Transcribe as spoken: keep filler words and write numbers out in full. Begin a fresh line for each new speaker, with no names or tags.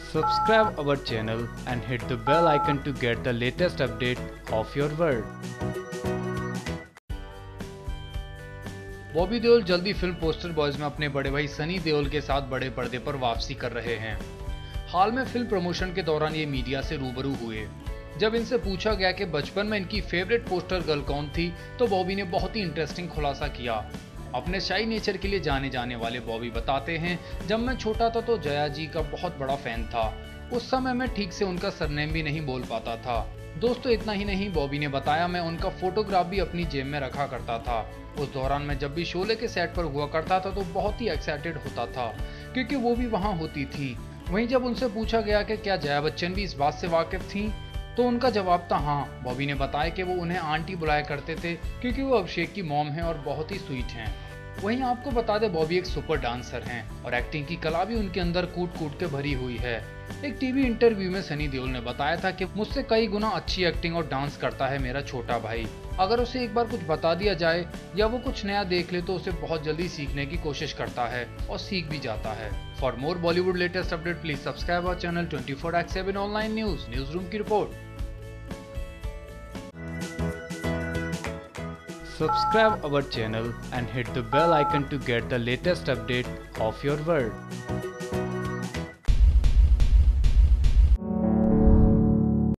Subscribe our channel and hit the bell icon to get the latest update of your world. Bobby Deol जल्दी film poster boys में अपने बड़े भाई सनी देओल के साथ बड़े पर्दे पर वापसी कर रहे हैं। हाल में फिल्म प्रमोशन के दौरान ये मीडिया से रूबरू हुए। जब इनसे पूछा गया कि बचपन में इनकी फेवरेट पोस्टर गर्ल कौन थी, तो बॉबी ने बहुत ही इंटरेस्टिंग खुलासा किया। अपने शाई नेचर के लिए जाने जाने वाले बॉबी बताते हैं, जब मैं छोटा था तो जया जी का बहुत बड़ा फैन था। उस समय मैं ठीक से उनका सरनेम भी नहीं बोल पाता था। दोस्तों इतना ही नहीं, बॉबी ने बताया, मैं उनका फोटोग्राफ भी अपनी जेब में रखा करता था। उस दौरान मैं जब भी शोले के सेट पर हुआ करता था तो बहुत ही एक्साइटेड होता था, क्योंकि वो भी वहाँ होती थी। वहीं जब उनसे पूछा गया कि क्या जया बच्चन भी इस बात से वाकिफ थी, तो उनका जवाब था हाँ। बॉबी ने बताया कि वो उन्हें आंटी बुलाया करते थे, क्योंकि वो अभिषेक की मॉम हैं और बहुत ही स्वीट हैं। वहीं आपको बता दें, बॉबी एक सुपर डांसर हैं और एक्टिंग की कला भी उनके अंदर कूट कूट के भरी हुई है। एक टीवी इंटरव्यू में सनी देओल ने बताया था कि मुझसे कई गुना अच्छी एक्टिंग और डांस करता है मेरा छोटा भाई। अगर उसे एक बार कुछ बता दिया जाए या वो कुछ नया देख ले तो उसे बहुत जल्दी सीखने की कोशिश करता है और सीख भी जाता है। For more Bollywood latest update please subscribe our channel twenty four by seven online news newsroom की रिपोर्ट। Subscribe our channel and hit the bell icon to get the latest update of your world.